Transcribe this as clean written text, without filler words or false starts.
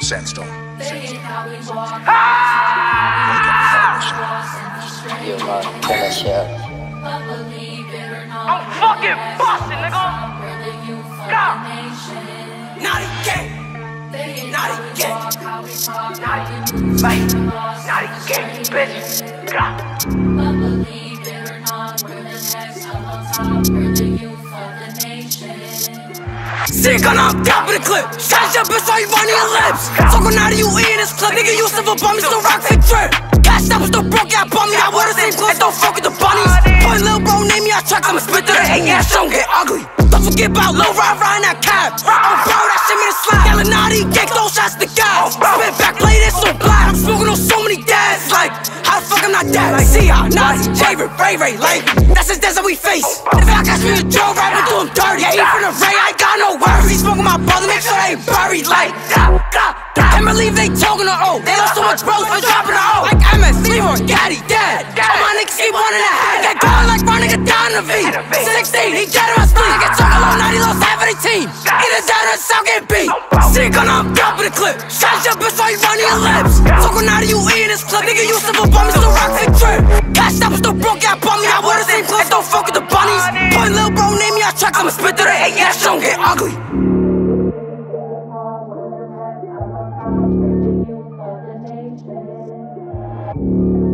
Sandstone. You must kill that shit. I'm fucking busting, nigga. God. Naughty gang. Naughty gang. Naughty gang, bitch. God. Sick on top of the clip. Shot your bitch while you running your lips. Talking out of you in this clip. Nigga, you still bum me, still rock fit trip. Cashed up, still broke, yeah, bum me. I wear the same clothes, don't fuck with the bunnies. Put little bro, name me, I track, I'ma spit through the hate, yeah, don't get ugly. Don't forget about Lil Rod riding that cab. Oh, bro, that shit made a slap. Yelling naughty, gang, throw shots to God. Spit back, play this so black. I'm smoking on so many dads, like, how the fuck I'm not dead? Like, see ya, Nazi, J-Rip, Ray, like, that's the desert we face. If I catch me a Joe, right, we do him dirty. Yeah, he from the Ray, I ain't got no worries. He smoking my brother, make sure they ain't buried, like, can't believe they talking to O. They lost so much bros for dropping the O. Like MS, Leroy, Gaddy, Dad. All my niggas keep one in the head. Get going like running a down the V. 16, he dead in my sleep. Nigga talking low, now he lost half of the team. Either dead or south get beat. Sick on top of the clip. Shot your bitch while you running your lips. Talking out of you in this clip. Nigga, you still bum me, still rock fit trip. Cashed up, still broke, yeah, bum me. I wear the same clothes, don't fuck with the bunnies. Put little bro, name me, I track, I'ma spit through the hate, yeah, don't get ugly. Thank you.